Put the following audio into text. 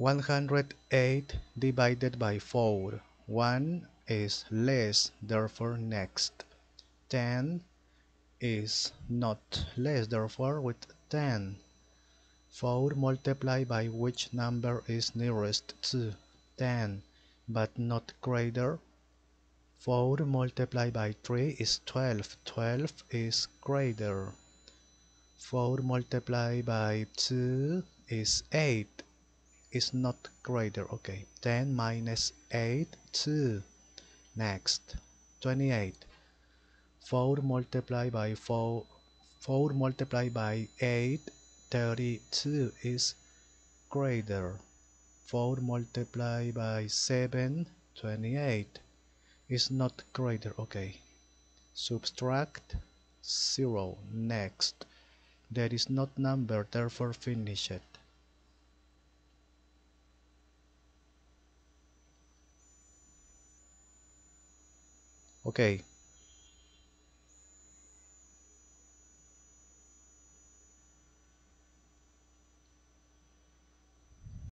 108 divided by 4. 1 is less, therefore next. 10 is not less, therefore with 10. 4 multiplied by which number is nearest to 10, but not greater. 4 multiplied by 3 is 12. 12 is greater. 4 multiplied by 2 is 8. Is not greater. Okay. 10 minus 8, 2. Next. 28. 4 multiplied by 4 multiplied by 8, 32 is greater. 4 multiplied by 7, 28 is not greater. Okay. Subtract 0. Next. There is not number, therefore finish it. Okay.